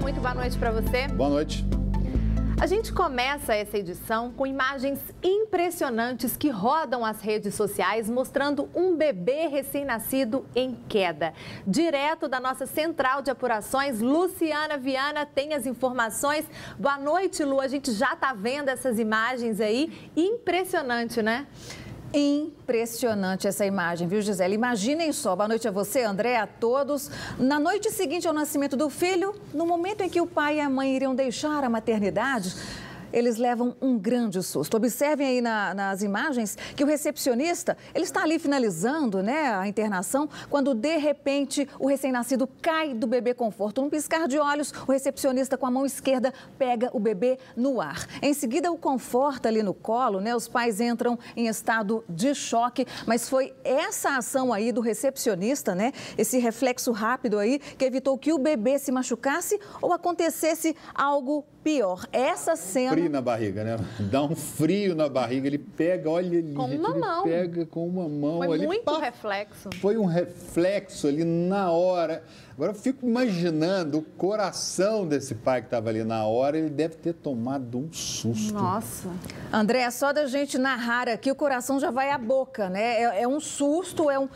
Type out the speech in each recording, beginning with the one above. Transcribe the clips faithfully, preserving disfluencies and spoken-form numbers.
muito boa noite para você. Boa noite. A gente começa essa edição com imagens impressionantes que rodam as redes sociais mostrando um bebê recém-nascido em queda. Direto da nossa central de apurações, Luciana Viana tem as informações. Boa noite, Lu. A gente já está vendo essas imagens aí. Impressionante, né? Impressionante essa imagem, viu, Gisele? Imaginem só, boa noite a você, André, a todos. Na noite seguinte ao nascimento do filho, no momento em que o pai e a mãe iriam deixar a maternidade, eles levam um grande susto. Observem aí na, nas imagens que o recepcionista, ele está ali finalizando, né, a internação, quando de repente o recém-nascido cai do bebê conforto. Num piscar de olhos, o recepcionista com a mão esquerda pega o bebê no ar. Em seguida o conforta ali no colo, né, os pais entram em estado de choque, mas foi essa ação aí do recepcionista, né, esse reflexo rápido aí, que evitou que o bebê se machucasse ou acontecesse algo pior. Essa cena... Frio na barriga, né? Dá um frio na barriga, ele pega, olha ali, com gente, uma ele mão. pega com uma mão. Foi ali, muito pá, reflexo. Foi um reflexo ali na hora. Agora eu fico imaginando o coração desse pai que estava ali na hora, ele deve ter tomado um susto. Nossa. André, só da gente narrar aqui, o coração já vai à boca, né? É, é um susto, é um...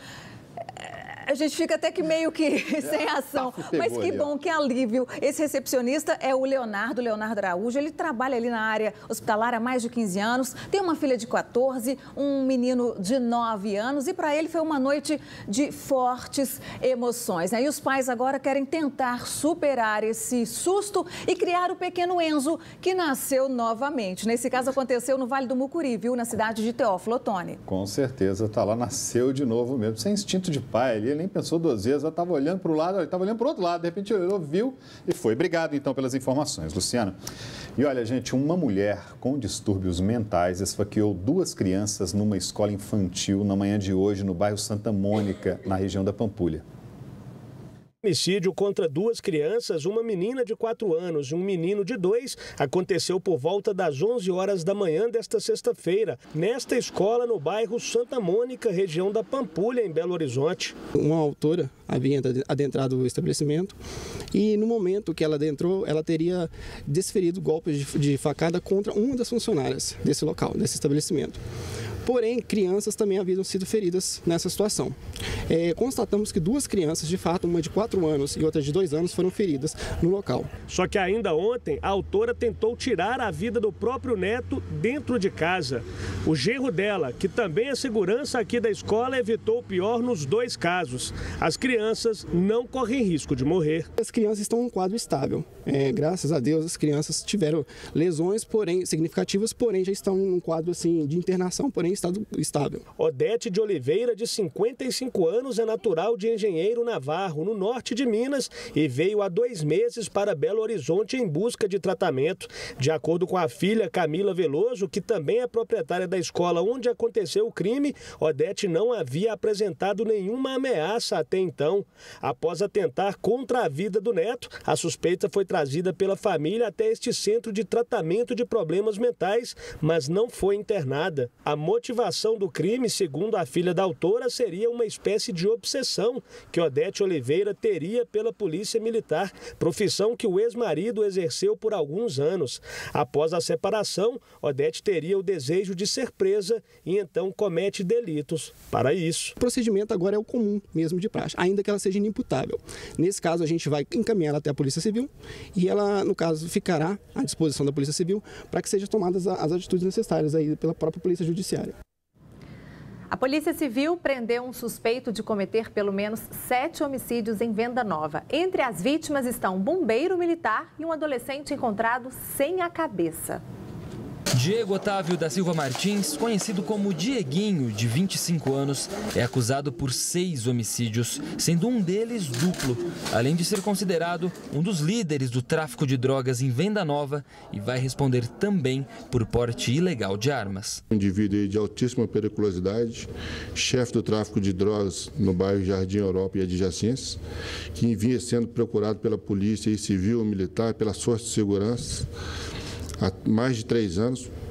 A gente fica até que meio que sem ação, mas que bom, que alívio. Esse recepcionista é o Leonardo, Leonardo Araújo, ele trabalha ali na área hospitalar há mais de quinze anos, tem uma filha de quatorze, um menino de nove anos e para ele foi uma noite de fortes emoções. E os pais agora querem tentar superar esse susto e criar o pequeno Enzo, que nasceu novamente. Nesse caso aconteceu no Vale do Mucuri, viu, na cidade de Teófilo Otoni. Com certeza, tá lá, nasceu de novo mesmo, sem instinto de pai ali. Ele nem pensou duas vezes, ela estava olhando para o lado, ele estava olhando para o outro lado, de repente ele viu e foi. Obrigado, então, pelas informações, Luciana. E olha, gente, uma mulher com distúrbios mentais esfaqueou duas crianças numa escola infantil na manhã de hoje, no bairro Santa Mônica, na região da Pampulha. Homicídio contra duas crianças, uma menina de quatro anos e um menino de dois, aconteceu por volta das onze horas da manhã desta sexta-feira, nesta escola no bairro Santa Mônica, região da Pampulha, em Belo Horizonte. Uma autora havia adentrado o estabelecimento e no momento que ela adentrou, ela teria desferido golpes de, de facada contra uma das funcionárias desse local, desse estabelecimento. Porém, crianças também haviam sido feridas nessa situação. É, constatamos que duas crianças, de fato, uma de quatro anos e outra de dois anos, foram feridas no local. Só que ainda ontem, a autora tentou tirar a vida do próprio neto dentro de casa. O genro dela, que também é segurança aqui da escola, evitou o pior nos dois casos. As crianças não correm risco de morrer. As crianças estão em um quadro estável. É, graças a Deus, as crianças tiveram lesões, porém significativas, porém já estão em um quadro assim, de internação, porém em estado estável. Odete de Oliveira, de cinquenta e cinco anos, é natural de Engenheiro Navarro, no norte de Minas, e veio há dois meses para Belo Horizonte em busca de tratamento. De acordo com a filha Camila Veloso, que também é proprietária da escola onde aconteceu o crime, Odete não havia apresentado nenhuma ameaça até então. Após atentar contra a vida do neto, a suspeita foi trazida pela família até este centro de tratamento de problemas mentais, mas não foi internada. A motivação do crime, segundo a filha da autora, seria uma espécie de obsessão que Odete Oliveira teria pela polícia militar, profissão que o ex-marido exerceu por alguns anos. Após a separação, Odete teria o desejo de ser presa e então comete delitos para isso. O procedimento agora é o comum mesmo de praxe, ainda que ela seja inimputável. Nesse caso, a gente vai encaminhar ela até a Polícia Civil e ela, no caso, ficará à disposição da Polícia Civil para que sejam tomadas as atitudes necessárias aí pela própria Polícia Judiciária. A Polícia Civil prendeu um suspeito de cometer pelo menos sete homicídios em Venda Nova. Entre as vítimas estão um bombeiro militar e um adolescente encontrado sem a cabeça. Diego Otávio da Silva Martins, conhecido como Dieguinho, de vinte e cinco anos, é acusado por seis homicídios, sendo um deles duplo, além de ser considerado um dos líderes do tráfico de drogas em Venda Nova e vai responder também por porte ilegal de armas. Um indivíduo de altíssima periculosidade, chefe do tráfico de drogas no bairro Jardim Europa e adjacências, que vinha sendo procurado pela polícia civil e militar, pelas forças de segurança, há mais de três anos,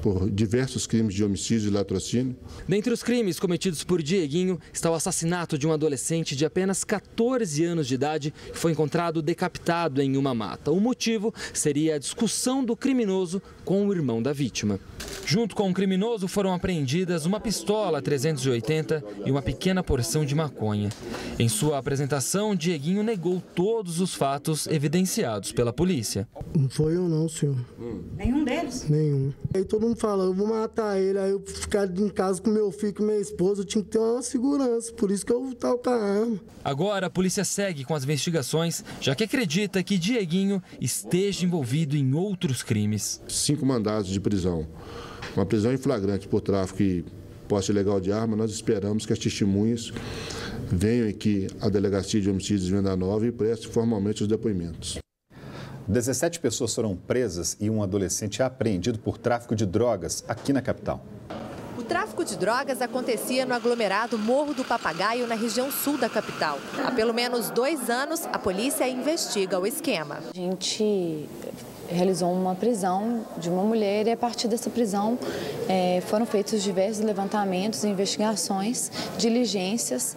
por diversos crimes de homicídio e latrocínio. Dentre os crimes cometidos por Dieguinho está o assassinato de um adolescente de apenas quatorze anos de idade que foi encontrado decapitado em uma mata. O motivo seria a discussão do criminoso com o irmão da vítima. Junto com o criminoso foram apreendidas uma pistola trezentos e oitenta e uma pequena porção de maconha. Em sua apresentação, Dieguinho negou todos os fatos evidenciados pela polícia. Não foi eu não, senhor. Hum. Nenhum deles? Nenhum. Aí todo mundo fala, eu vou matar ele, aí eu ficar em casa com meu filho, com minha esposa, eu tinha que ter uma segurança, por isso que eu tava com a arma. Agora a polícia segue com as investigações, já que acredita que Dieguinho esteja envolvido em outros crimes. Cinco mandados de prisão. Uma prisão em flagrante por tráfico e posse ilegal de arma. Nós esperamos que as testemunhas venham aqui à Delegacia de Homicídios de Venda Nova e prestem formalmente os depoimentos. dezessete pessoas foram presas e um adolescente é apreendido por tráfico de drogas aqui na capital. O tráfico de drogas acontecia no aglomerado Morro do Papagaio, na região sul da capital. Há pelo menos dois anos, a polícia investiga o esquema. A gente realizou uma prisão de uma mulher e, a partir dessa prisão, é, foram feitos diversos levantamentos, investigações, diligências,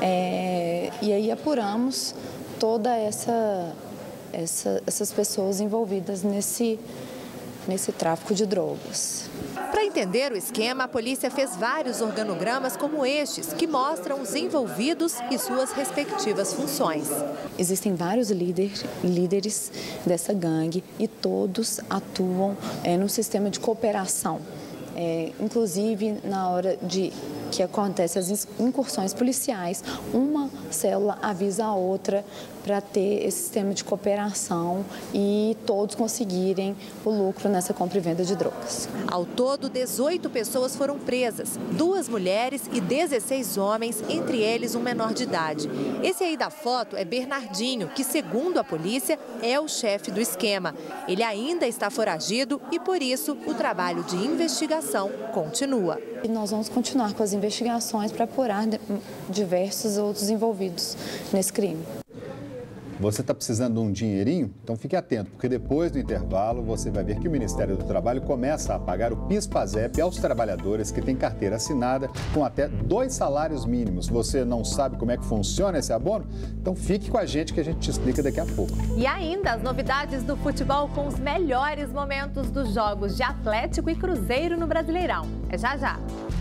é, e aí apuramos toda essa, essa essas pessoas envolvidas nesse, nesse tráfico de drogas. Para entender o esquema, a polícia fez vários organogramas como estes, que mostram os envolvidos e suas respectivas funções. Existem vários líder, líderes dessa gangue e todos atuam é, no sistema de cooperação. É, inclusive, na hora de que acontecem as incursões policiais, uma célula avisa a outra para ter esse sistema de cooperação e todos conseguirem o lucro nessa compra e venda de drogas. Ao todo, dezoito pessoas foram presas, duas mulheres e dezesseis homens, entre eles um menor de idade. Esse aí da foto é Bernardinho, que, segundo a polícia, é o chefe do esquema. Ele ainda está foragido e, por isso, o trabalho de investigação continua. E nós vamos continuar com as investigações para apurar diversos outros envolvidos nesse crime. Você está precisando de um dinheirinho? Então fique atento, porque depois do intervalo você vai ver que o Ministério do Trabalho começa a pagar o PIS/PASEP aos trabalhadores que têm carteira assinada com até dois salários mínimos. Você não sabe como é que funciona esse abono? Então fique com a gente que a gente te explica daqui a pouco. E ainda as novidades do futebol com os melhores momentos dos jogos de Atlético e Cruzeiro no Brasileirão. É já já.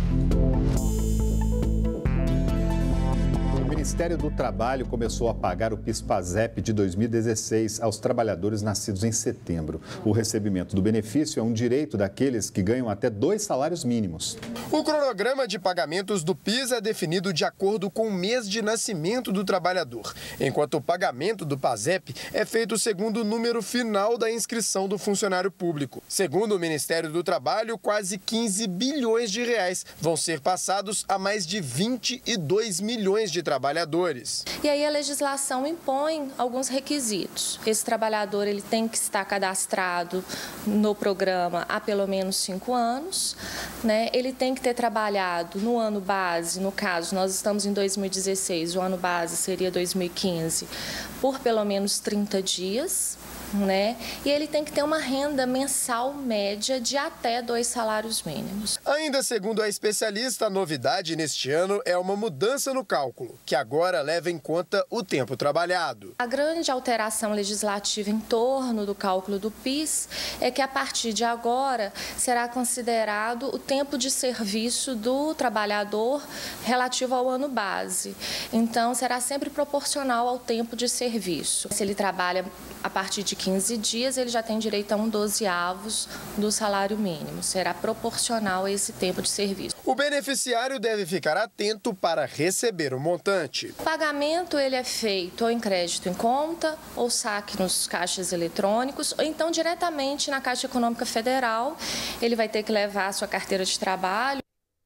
O Ministério do Trabalho começou a pagar o PIS/PASEP de dois mil e dezesseis aos trabalhadores nascidos em setembro. O recebimento do benefício é um direito daqueles que ganham até dois salários mínimos. O cronograma de pagamentos do PIS é definido de acordo com o mês de nascimento do trabalhador, enquanto o pagamento do PASEP é feito segundo o número final da inscrição do funcionário público. Segundo o Ministério do Trabalho, quase quinze bilhões de reais vão ser passados a mais de vinte e dois milhões de trabalhadores. trabalhadores. E aí a legislação impõe alguns requisitos. Esse trabalhador ele tem que estar cadastrado no programa há pelo menos cinco anos, né? Ele tem que ter trabalhado no ano base, no caso, nós estamos em dois mil e dezesseis, o ano base seria dois mil e quinze, por pelo menos trinta dias. Né? E ele tem que ter uma renda mensal média de até dois salários mínimos. Ainda segundo a especialista, a novidade neste ano é uma mudança no cálculo, que agora leva em conta o tempo trabalhado. A grande alteração legislativa em torno do cálculo do PIS é que a partir de agora será considerado o tempo de serviço do trabalhador relativo ao ano base. Então será sempre proporcional ao tempo de serviço. Se ele trabalha a partir de quinze dias, ele já tem direito a um dozeavos do salário mínimo. Será proporcional a esse tempo de serviço. O beneficiário deve ficar atento para receber o montante. O pagamento ele é feito ou em crédito em conta, ou saque nos caixas eletrônicos, ou então diretamente na Caixa Econômica Federal. Ele vai ter que levar a sua carteira de trabalho.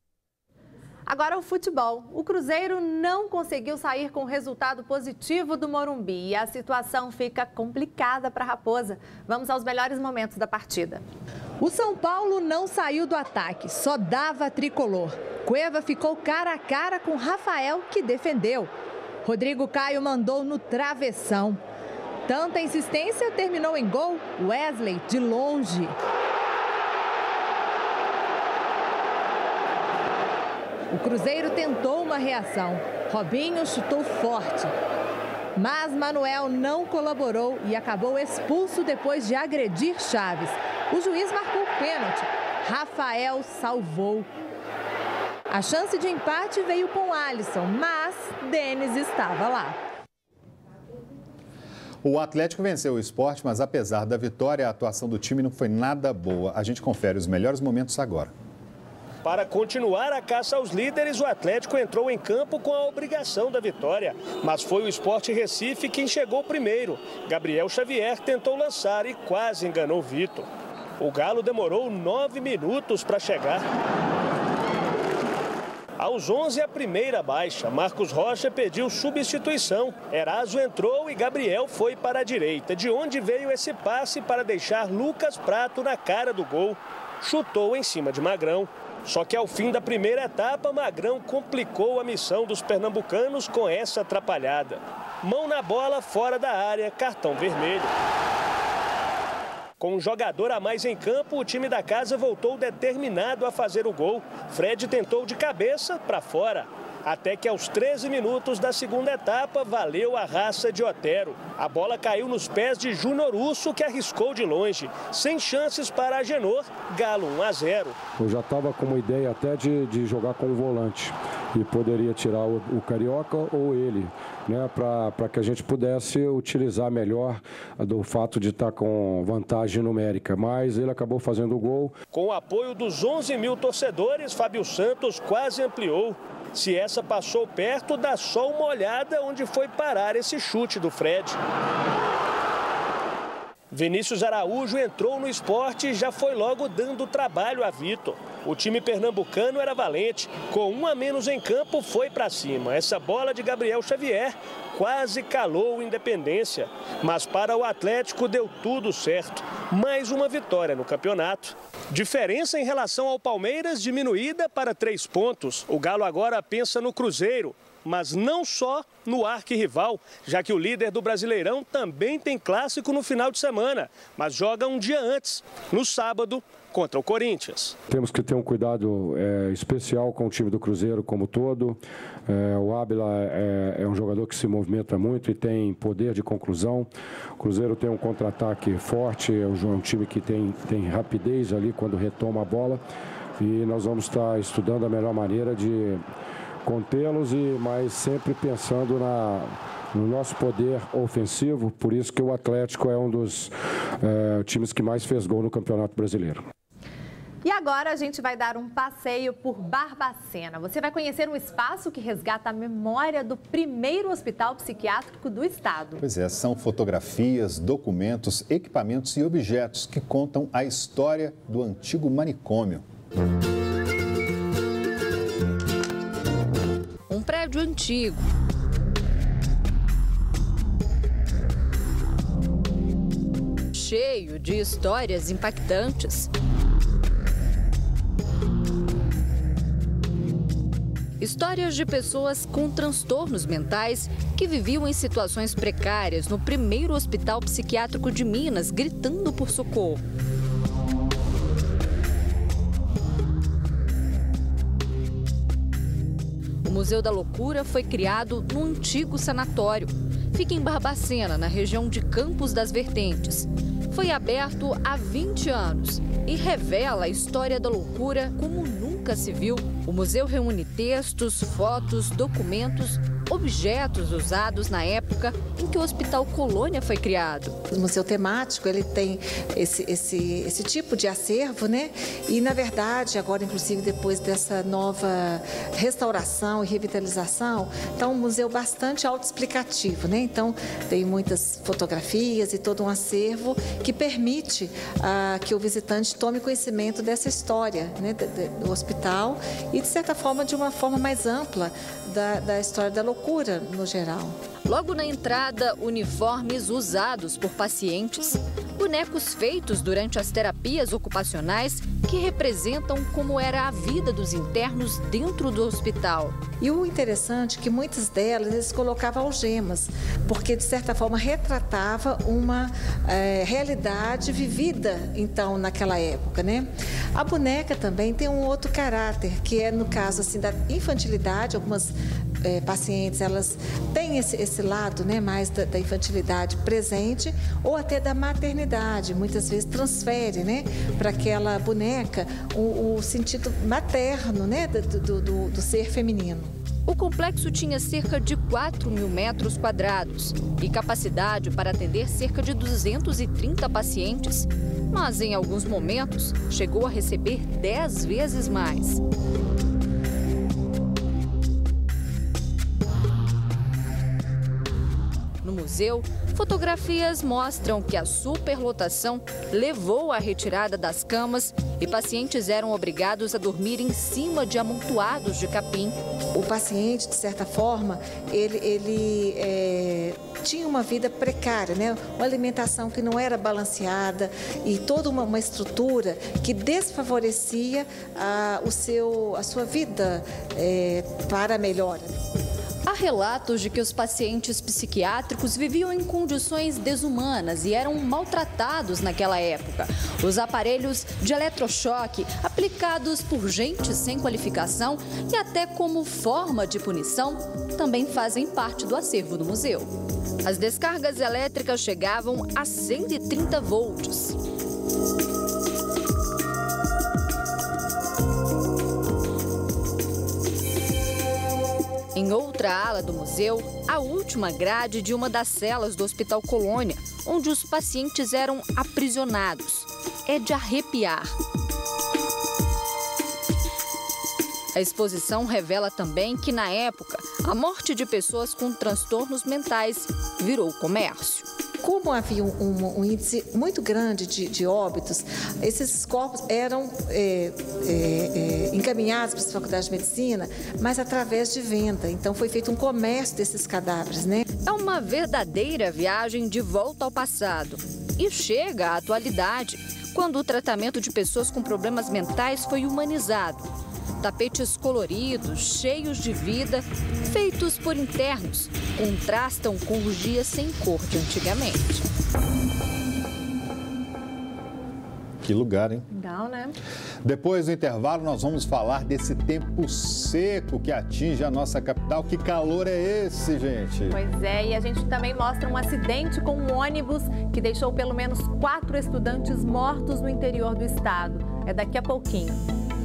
Agora o futebol. O Cruzeiro não conseguiu sair com resultado positivo do Morumbi e a situação fica complicada para a Raposa. Vamos aos melhores momentos da partida. O São Paulo não saiu do ataque, só dava tricolor. Cueva ficou cara a cara com Rafael, que defendeu. Rodrigo Caio mandou no travessão. Tanta insistência terminou em gol. Wesley de longe. O Cruzeiro tentou uma reação. Robinho chutou forte. Mas Manuel não colaborou e acabou expulso depois de agredir Chaves. O juiz marcou o pênalti. Rafael salvou. A chance de empate veio com Alisson, mas Denis estava lá. O Atlético venceu o Sport, mas apesar da vitória, a atuação do time não foi nada boa. A gente confere os melhores momentos agora. Para continuar a caça aos líderes, o Atlético entrou em campo com a obrigação da vitória. Mas foi o Sport Recife quem chegou primeiro. Gabriel Xavier tentou lançar e quase enganou Vitor. O Galo demorou nove minutos para chegar. Aos onze, a primeira baixa. Marcos Rocha pediu substituição. Eraso entrou e Gabriel foi para a direita, de onde veio esse passe para deixar Lucas Prato na cara do gol. Chutou em cima de Magrão. Só que ao fim da primeira etapa, Magrão complicou a missão dos pernambucanos com essa atrapalhada. Mão na bola, fora da área, cartão vermelho. Com um jogador a mais em campo, o time da casa voltou determinado a fazer o gol. Fred tentou de cabeça para fora. Até que aos treze minutos da segunda etapa, valeu a raça de Otero. A bola caiu nos pés de Júnior Urso, que arriscou de longe. Sem chances para Agenor, Galo um a zero. Eu já estava com uma ideia até de, de jogar com o volante. E poderia tirar o, o Carioca ou ele, né, para que a gente pudesse utilizar melhor do fato de estar com vantagem numérica. Mas ele acabou fazendo o gol. Com o apoio dos onze mil torcedores, Fábio Santos quase ampliou. Se essa passou perto, dá só uma olhada onde foi parar esse chute do Fred. Vinícius Araújo entrou no Sport e já foi logo dando trabalho a Vitor. O time pernambucano era valente. Com um a menos em campo, foi para cima. Essa bola de Gabriel Xavier quase calou o Independência. Mas para o Atlético deu tudo certo. Mais uma vitória no campeonato. Diferença em relação ao Palmeiras diminuída para três pontos. O Galo agora pensa no Cruzeiro. Mas não só no arquirrival, já que o líder do Brasileirão também tem clássico no final de semana, mas joga um dia antes, no sábado, contra o Corinthians. Temos que ter um cuidado é, especial com o time do Cruzeiro como todo. É, o Ábila é, é um jogador que se movimenta muito e tem poder de conclusão. O Cruzeiro tem um contra-ataque forte, é um time que tem, tem rapidez ali quando retoma a bola. E nós vamos estar estudando a melhor maneira de contê-los, e mas sempre pensando na, no nosso poder ofensivo. Por isso que o Atlético é um dos é, times que mais fez gol no Campeonato Brasileiro. E agora a gente vai dar um passeio por Barbacena. Você vai conhecer um espaço que resgata a memória do primeiro hospital psiquiátrico do estado. Pois é, são fotografias, documentos, equipamentos e objetos que contam a história do antigo manicômio. Um prédio antigo. Cheio de histórias impactantes. Histórias de pessoas com transtornos mentais que viviam em situações precárias no primeiro hospital psiquiátrico de Minas, gritando por socorro. O Museu da Loucura foi criado no antigo sanatório. Fica em Barbacena, na região de Campos das Vertentes. Foi aberto há vinte anos e revela a história da loucura como nunca se viu. O museu reúne textos, fotos, documentos, objetos usados na época em que o Hospital Colônia foi criado. O museu temático, ele tem esse, esse, esse tipo de acervo, né? E, na verdade, agora, inclusive, depois dessa nova restauração e revitalização, está um museu bastante autoexplicativo, né? Então, tem muitas fotografias e todo um acervo que permite ah, que o visitante tome conhecimento dessa história, né? do, do hospital e, de certa forma, de uma forma mais ampla da, da história da loucura no geral. Logo na entrada, uniformes usados por pacientes, bonecos feitos durante as terapias ocupacionais que representam como era a vida dos internos dentro do hospital. E o interessante é que muitas delas eles colocavam algemas, porque de certa forma retratava uma é, realidade vivida então naquela época, né? A boneca também tem um outro caráter, que é no caso assim da infantilidade. Algumas é, pacientes elas têm esse, esse lado, né, mais da, da infantilidade presente ou até da maternidade. Muitas vezes transfere, né, para aquela boneca o, o sentido materno, né, do, do, do ser feminino. O complexo tinha cerca de quatro mil metros quadrados e capacidade para atender cerca de duzentos e trinta pacientes, mas em alguns momentos chegou a receber dez vezes mais. No museu, fotografias mostram que a superlotação levou à retirada das camas e pacientes eram obrigados a dormir em cima de amontoados de capim. O paciente, de certa forma, ele, ele é, tinha uma vida precária, né? Uma alimentação que não era balanceada e toda uma, uma estrutura que desfavorecia a, o seu, a sua vida é, para a melhora. Há relatos de que os pacientes psiquiátricos viviam em condições desumanas e eram maltratados naquela época. Os aparelhos de eletrochoque, aplicados por gente sem qualificação e até como forma de punição, também fazem parte do acervo do museu. As descargas elétricas chegavam a cento e trinta volts. Em outra ala do museu, a última grade de uma das celas do Hospital Colônia, onde os pacientes eram aprisionados. É de arrepiar. A exposição revela também que, na época, a morte de pessoas com transtornos mentais virou comércio. Como havia um, um, um índice muito grande de, de óbitos, esses corpos eram é, é, é, encaminhados para as faculdades de medicina, mas através de venda. Então foi feito um comércio desses cadáveres, né? É uma verdadeira viagem de volta ao passado. E chega à atualidade, quando o tratamento de pessoas com problemas mentais foi humanizado. Tapetes coloridos, cheios de vida, feitos por internos, contrastam com os dias sem cor de antigamente. Que lugar, hein? Legal, né? Depois do intervalo, nós vamos falar desse tempo seco que atinge a nossa capital. Que calor é esse, gente? Pois é, e a gente também mostra um acidente com um ônibus que deixou pelo menos quatro estudantes mortos no interior do estado. É daqui a pouquinho.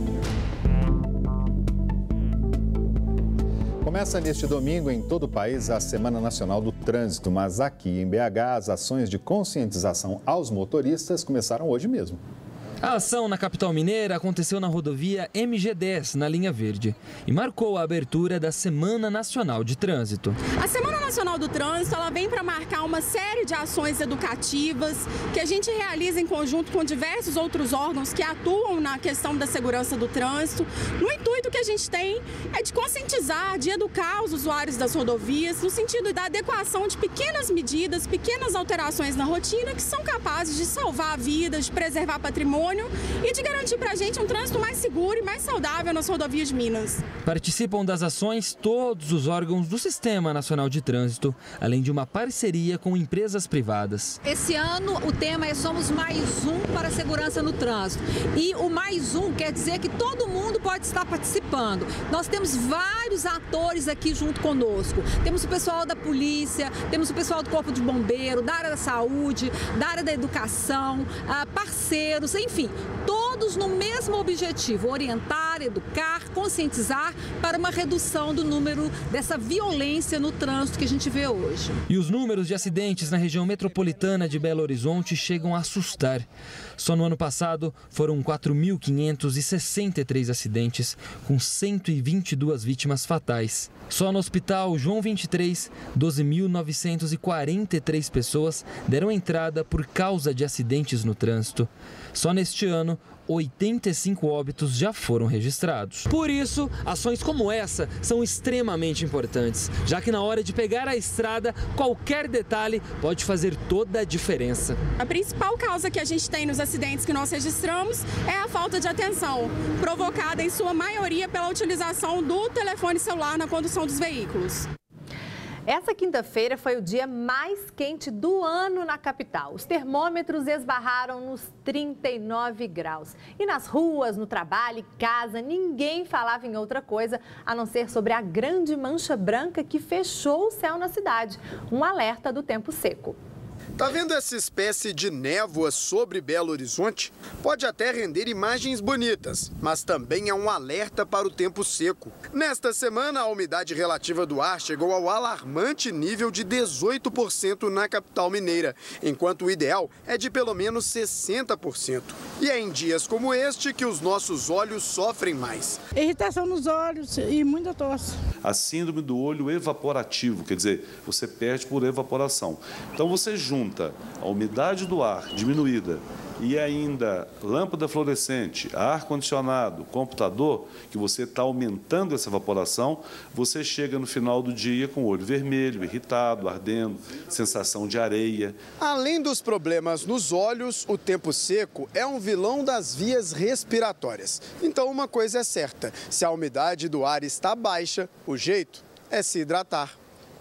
Começa neste domingo em todo o país a Semana Nacional do Trânsito, mas aqui em B H as ações de conscientização aos motoristas começaram hoje mesmo. A ação na capital mineira aconteceu na rodovia M G dez, na linha verde, e marcou a abertura da Semana Nacional de Trânsito. A Semana Nacional do Trânsito ela vem para marcar uma série de ações educativas que a gente realiza em conjunto com diversos outros órgãos que atuam na questão da segurança do trânsito. No intuito que a gente tem é de conscientizar, de educar os usuários das rodovias, no sentido da adequação de pequenas medidas, pequenas alterações na rotina que são capazes de salvar vidas, de preservar patrimônio e de garantir para a gente um trânsito mais seguro e mais saudável nas rodovias de Minas. Participam das ações todos os órgãos do Sistema Nacional de Trânsito, além de uma parceria com empresas privadas. Esse ano o tema é Somos Mais Um para a Segurança no Trânsito. E o mais um quer dizer que todo mundo pode estar participando. Nós temos vários atores aqui junto conosco. Temos o pessoal da polícia, temos o pessoal do Corpo de Bombeiro, da área da saúde, da área da educação, parceiros, enfim. Enfim, todos no mesmo objetivo, orientar, educar, conscientizar para uma redução do número dessa violência no trânsito que a gente vê hoje. E os números de acidentes na região metropolitana de Belo Horizonte chegam a assustar. Só no ano passado foram quatro mil quinhentos e sessenta e três acidentes, com cento e vinte e duas vítimas fatais. Só no Hospital João vinte e três, doze mil novecentos e quarenta e três pessoas deram entrada por causa de acidentes no trânsito. Só neste ano, oitenta e cinco óbitos já foram registrados. registrados. Por isso, ações como essa são extremamente importantes, já que na hora de pegar a estrada, qualquer detalhe pode fazer toda a diferença. A principal causa que a gente tem nos acidentes que nós registramos é a falta de atenção, provocada em sua maioria pela utilização do telefone celular na condução dos veículos. Essa quinta-feira foi o dia mais quente do ano na capital. Os termômetros esbarraram nos trinta e nove graus. E nas ruas, no trabalho e casa, ninguém falava em outra coisa a não ser sobre a grande mancha branca que fechou o céu na cidade. Um alerta do tempo seco. Tá vendo essa espécie de névoa sobre Belo Horizonte? Pode até render imagens bonitas, mas também é um alerta para o tempo seco. Nesta semana, a umidade relativa do ar chegou ao alarmante nível de dezoito por cento na capital mineira, enquanto o ideal é de pelo menos sessenta por cento. E é em dias como este que os nossos olhos sofrem mais. Irritação nos olhos e muita tosse. A síndrome do olho evaporativo, quer dizer, você perde por evaporação. Então você junta a umidade do ar diminuída e ainda lâmpada fluorescente, ar-condicionado, computador, que você está aumentando essa evaporação, você chega no final do dia com o olho vermelho, irritado, ardendo, sensação de areia. Além dos problemas nos olhos, o tempo seco é um vilão das vias respiratórias. Então uma coisa é certa, se a umidade do ar está baixa, o jeito é se hidratar.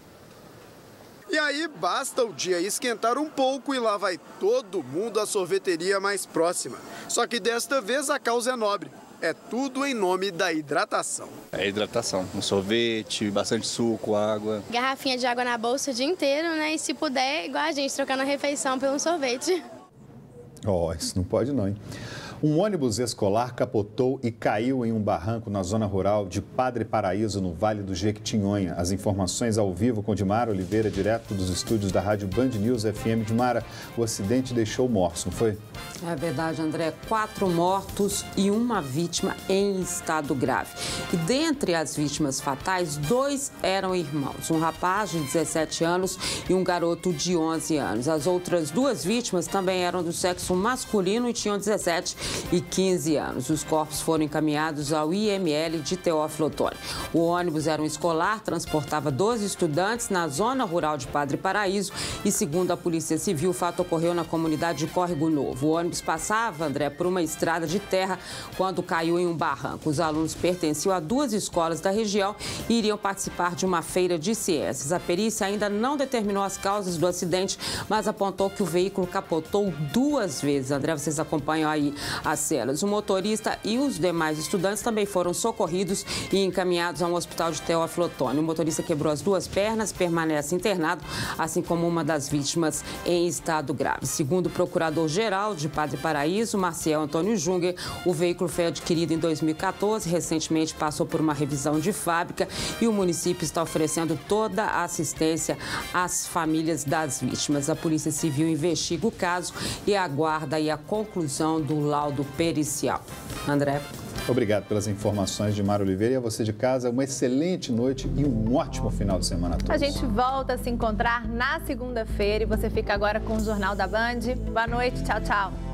E aí basta o dia esquentar um pouco e lá vai todo mundo à sorveteria mais próxima. Só que desta vez a causa é nobre. É tudo em nome da hidratação. É hidratação, um sorvete, bastante suco, água. Garrafinha de água na bolsa o dia inteiro, né? E se puder, igual a gente, trocando a refeição por um sorvete. Ó, oh, isso não pode não, hein? Um ônibus escolar capotou e caiu em um barranco na zona rural de Padre Paraíso, no Vale do Jequitinhonha. As informações ao vivo com Dimara Oliveira, direto dos estúdios da Rádio Band News F M. Dimara, o acidente deixou mortos, não foi? É verdade, André. Quatro mortos e uma vítima em estado grave. E dentre as vítimas fatais, dois eram irmãos. Um rapaz de dezessete anos e um garoto de onze anos. As outras duas vítimas também eram do sexo masculino e tinham dezessete e quinze anos. Os corpos foram encaminhados ao I M L de Teófilo Otoni. O ônibus era um escolar, transportava doze estudantes na zona rural de Padre Paraíso e, segundo a Polícia Civil, o fato ocorreu na comunidade de Córrego Novo. O ônibus passava, André, por uma estrada de terra quando caiu em um barranco. Os alunos pertenciam a duas escolas da região e iriam participar de uma feira de ciências. A perícia ainda não determinou as causas do acidente, mas apontou que o veículo capotou duas vezes. André, vocês acompanham aí as cenas. O motorista e os demais estudantes também foram socorridos e encaminhados a um hospital de Teófilo Otoni. O motorista quebrou as duas pernas, permanece internado, assim como uma das vítimas em estado grave. Segundo o procurador-geral de Padre Paraíso, Marcial Antônio Junger, o veículo foi adquirido em dois mil e quatorze, recentemente passou por uma revisão de fábrica e o município está oferecendo toda a assistência às famílias das vítimas. A Polícia Civil investiga o caso e aguarda aí a conclusão do laudo pericial. André. Obrigado pelas informações, Dimara Oliveira. E a você de casa, uma excelente noite e um ótimo final de semana a todos. A gente volta a se encontrar na segunda-feira e você fica agora com o Jornal da Band. Boa noite, tchau, tchau.